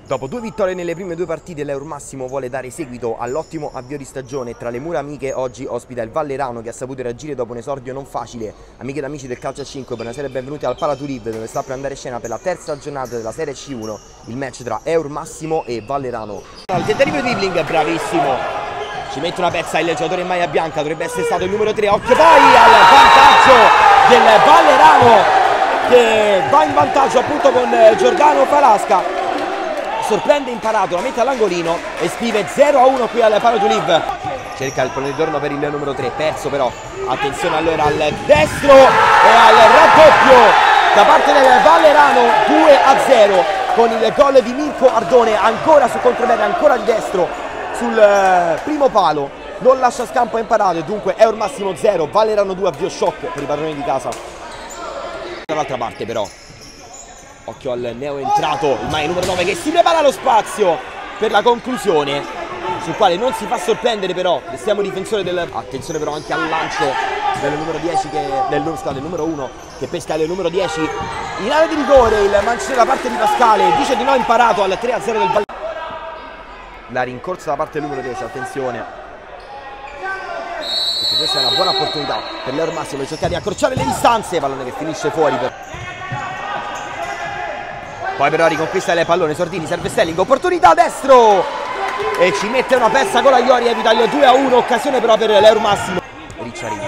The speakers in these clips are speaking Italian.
Dopo 2 vittorie nelle prime 2 partite, l'Eurmassimo vuole dare seguito all'ottimo avvio di stagione. Tra le mura amiche oggi ospita il Vallerano, che ha saputo reagire dopo un esordio non facile. Amiche ed amici del calcio a 5, buonasera e benvenuti al Palatulib, dove sta per andare in scena per la terza giornata della Serie C1 il match tra Eurmassimo e Vallerano. Il tentativo di dribbling, bravissimo, ci mette una pezza il giocatore in maglia bianca, dovrebbe essere stato il numero 3. Occhio poi al vantaggio del Vallerano, che va in vantaggio appunto con Giordano Falasca. Sorprende imparato, la mette all'angolino e scrive 0-1 qui al Palatulib. Cerca il pallone di torno per il numero 3, perso però. Attenzione allora al destro e al raddoppio da parte del Vallerano, 2-0 con il gol di Mirko Ardone, ancora su contropiede, ancora di destro sul primo palo. Non lascia scampo a imparato e dunque Eurmassimo 0, Vallerano 2, avvio shock per i padroni di casa. Dall'altra parte però, occhio al neo entrato, il Mai numero 9 che si prepara lo spazio per la conclusione, sul quale non si fa sorprendere però, restiamo difensore del... Attenzione però anche al lancio del numero 10 del numero 1 che pesca il numero 10 in area di rigore. Il mancino da parte di Pascale dice di no, imparato al 3-0 del Vallerano. La rincorsa da parte del numero 10, attenzione, perché questa è una buona opportunità per l'Eurmassimo per cercare di accorciare le distanze. Pallone che finisce fuori poi però riconquista il pallone Sordini, serve Stelling, opportunità a destro e ci mette una pezza con la Iori, evita il 2-1, occasione però per l'Eurmassimo. Ricciarini,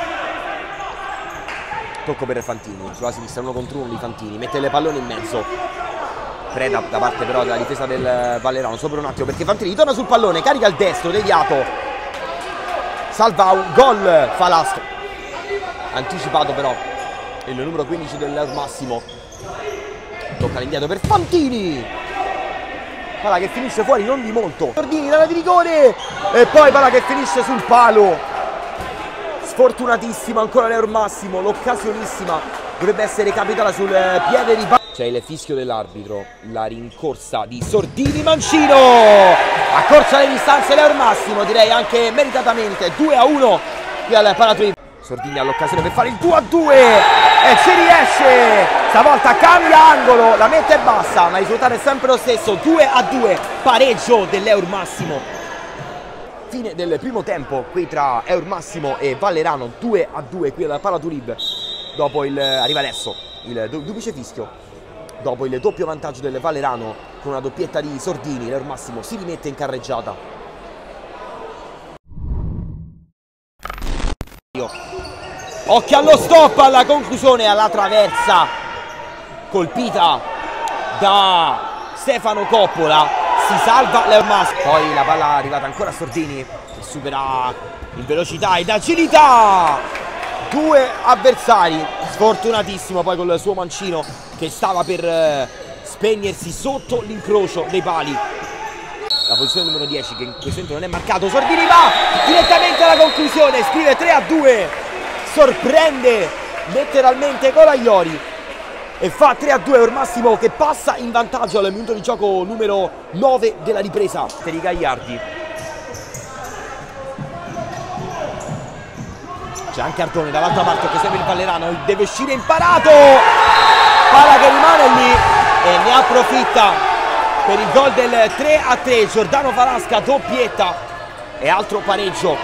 tocco per Fantini, sulla sinistra 1 contro 1 di Fantini, mette il pallone in mezzo, preda da parte però della difesa del Vallerano, sopra un attimo perché Fantini torna sul pallone, carica il destro, deviato, salva un gol Falasca, anticipato però il numero 15 dell'Eurmassimo. Tocca l'indietro per Fantini, palla che finisce fuori non di molto. Sordini dalla di rigore e poi palla che finisce sul palo. Sfortunatissimo ancora l'Eurmassimo, l'occasionissima dovrebbe essere capitata sul piede di... C'è il fischio dell'arbitro, la rincorsa di Sordini, Mancino accorcia le distanze l'Eurmassimo, direi anche meritatamente, 2-1 qui al Palatulib. Sordini ha l'occasione per fare il 2-2 e ci riesce, stavolta cambia angolo, la mette bassa, ma il risultato è sempre lo stesso, 2-2, pareggio dell'Eurmassimo. Fine del primo tempo qui tra Eurmassimo e Vallerano, 2-2 qui al Palatulib. Dopo arriva adesso il duplice fischio, dopo il doppio vantaggio del Vallerano con una doppietta di Sordini, l'Eurmassimo si rimette in carreggiata. Occhio allo stop, alla conclusione, alla traversa colpita da Stefano Coppola, si salva l'Eurmassimo. Poi la palla è arrivata ancora a Sordini che supera in velocità ed agilità 2 avversari, sfortunatissimo poi col suo mancino che stava per spegnersi sotto l'incrocio dei pali. La posizione numero 10 che in questo momento non è marcato, Sordini va direttamente alla conclusione, scrive 3-2, sorprende letteralmente con la Iori e fa 3-2. Eurmassimo che passa in vantaggio al minuto di gioco numero 9 della ripresa per i Gagliardi. C'è anche Ardone dall'altra parte, che serve il Vallerano, deve uscire imparato, palla che rimane lì e ne approfitta per il gol del 3-3, Giordano Falasca, doppietta e altro pareggio.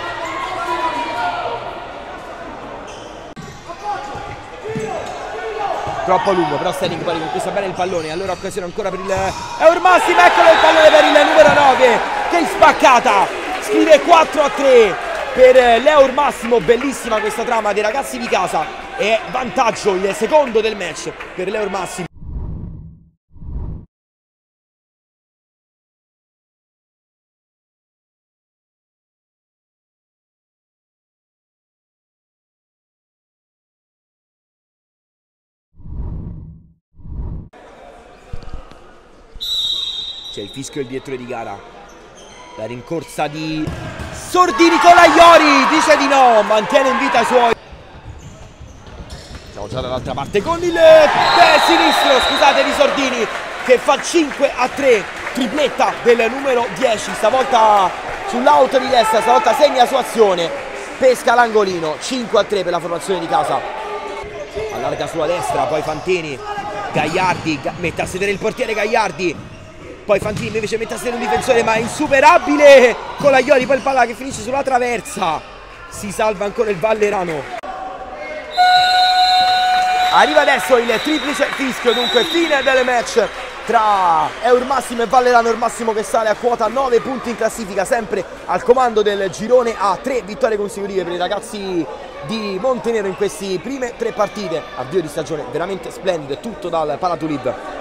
Troppo lungo, però Stelling poi conquista bene il pallone, allora occasione ancora per il Eurmassimo, eccolo il pallone per il numero 9, che spaccata, scrive 4-3 per l'Eurmassimo. Bellissima questa trama dei ragazzi di casa e vantaggio il secondo del match per l'Eurmassimo. C'è il fischio e il direttore di gara, la rincorsa di Sordini con la Iori, dice di no, mantiene in vita i suoi. Siamo già dall'altra parte con il sinistro, scusate, di Sordini che fa 5-3, tripletta del numero 10, stavolta sull'out di destra, stavolta segna la sua azione, pesca l'angolino, 5-3 per la formazione di casa. Allarga sulla destra, poi Fantini, Gagliardi mette a sedere il portiere Gagliardi, poi Fantini invece mette a sedere un difensore, ma è insuperabile con Aioli, poi il palla che finisce sulla traversa, si salva ancora il Vallerano. Arriva adesso il triplice fischio, dunque fine del match tra Eurmassimo e Vallerano. Eurmassimo che sale a quota 9 punti in classifica, sempre al comando del girone A, 3 vittorie consecutive per i ragazzi di Montenero in queste prime 3 partite. Avvio di stagione veramente splendido, tutto dal Palatulib.